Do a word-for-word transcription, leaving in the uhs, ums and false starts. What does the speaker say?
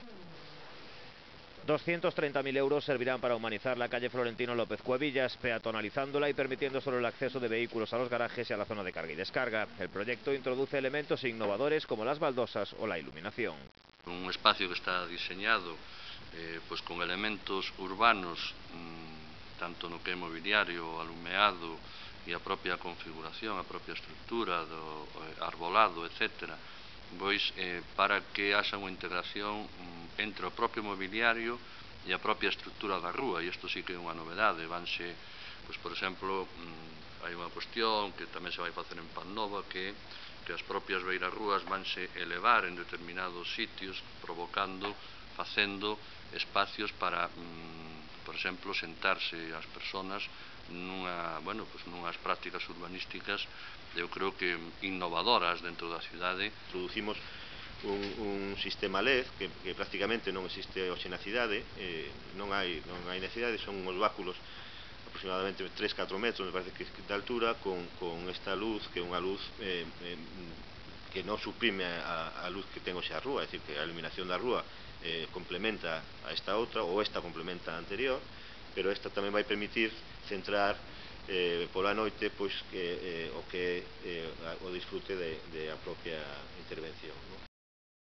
doscientos treinta mil euros servirán para humanizar la calle Florentino López Cuevillas, peatonalizándola y permitiendo solo el acceso de vehículos a los garajes y a la zona de carga y descarga. El proyecto introduce elementos innovadores como las baldosas o la iluminación. Un espacio que está diseñado eh, pues con elementos urbanos, mmm, tanto no que é mobiliario, alumeado e a propia configuración, a propia estructura do eh, arbolado, etcétera, pois eh, para que haxa unha integración mm, entre o propio mobiliario e a propia estructura da rúa, e isto sí que é unha novedade. Vanse, pois, por exemplo, mmm, hai unha cuestión que tamén se vai facer en Pannova, que que as propias beirarrúas vanse elevar en determinados sitios, provocando, facendo espacios para, mmm, por exemplo, sentarse as persoas nunha, bueno, pues nunhas prácticas urbanísticas, eu creo que innovadoras dentro da cidade. Introducimos un, un sistema L E D que, que prácticamente non existe hoxe na cidade, eh, non hai non hai necesidade, son uns báculos aproximadamente tres a catro metros, me parece que de altura, con, con esta luz, que é unha luz eh, eh, que non suprime a, a luz que ten hoxe a rúa, é dicir, que a iluminación da rúa eh, complementa a esta outra, ou esta complementa a anterior, pero esta tamén vai permitir centrar eh, pola noite pois, que, eh, o que é eh, o disfrute de, de a propia intervención, ¿no?